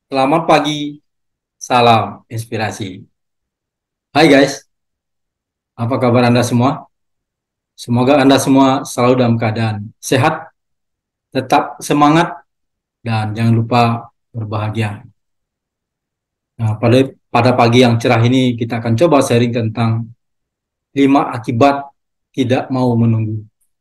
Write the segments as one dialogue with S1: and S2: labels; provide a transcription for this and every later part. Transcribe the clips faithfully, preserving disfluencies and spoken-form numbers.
S1: Selamat pagi, salam inspirasi. Hai guys, apa kabar Anda semua? Semoga Anda semua selalu dalam keadaan sehat, tetap semangat, dan jangan lupa berbahagia. Nah, pada, pada pagi yang cerah ini kita akan coba sharing tentang lima akibat tidak mau menunggu.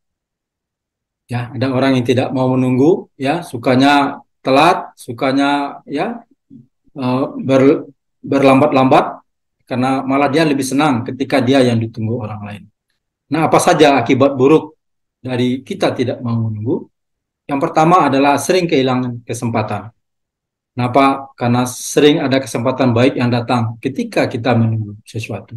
S1: Ya, ada orang yang tidak mau menunggu, ya, sukanya telat, sukanya ya eh, ber, berlambat-lambat, karena malah dia lebih senang ketika dia yang ditunggu orang lain. Nah, apa saja akibat buruk dari kita tidak mau menunggu? Yang pertama adalah sering kehilangan kesempatan. Kenapa? Karena sering ada kesempatan baik yang datang ketika kita menunggu sesuatu.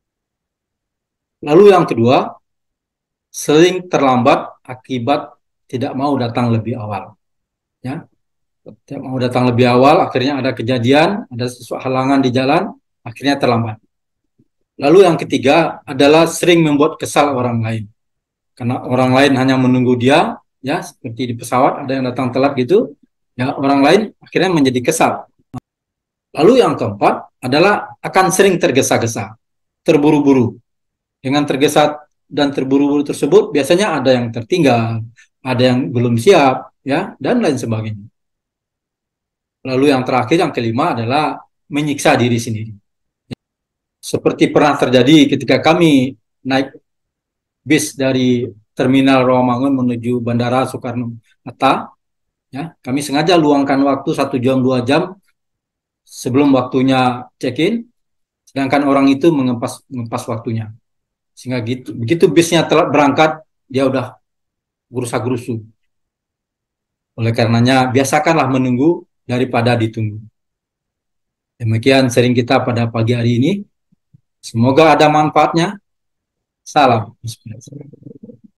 S1: Lalu yang kedua, sering terlambat akibat tidak mau datang lebih awal. Ya, tidak mau datang lebih awal, akhirnya ada kejadian, ada sesuatu halangan di jalan, akhirnya terlambat. Lalu yang ketiga adalah sering membuat kesal orang lain. Karena orang lain hanya menunggu dia, ya seperti di pesawat ada yang datang telat gitu, ya orang lain akhirnya menjadi kesal. Lalu yang keempat adalah akan sering tergesa-gesa, terburu-buru. Dengan tergesa dan terburu-buru tersebut biasanya ada yang tertinggal, ada yang belum siap, ya dan lain sebagainya. Lalu yang terakhir yang kelima adalah menyiksa diri sendiri. Seperti pernah terjadi ketika kami naik bis dari Terminal Rawamangun menuju Bandara Soekarno-Hatta. Ya, kami sengaja luangkan waktu satu jam dua jam sebelum waktunya check-in, sedangkan orang itu mengempas mengempas waktunya. Sehingga gitu, begitu bisnya telat berangkat, dia udah gerusa-gerusu. Oleh karenanya, biasakanlah menunggu daripada ditunggu. Demikian sering kita pada pagi hari ini. Semoga ada manfaatnya. Salam inspirasi.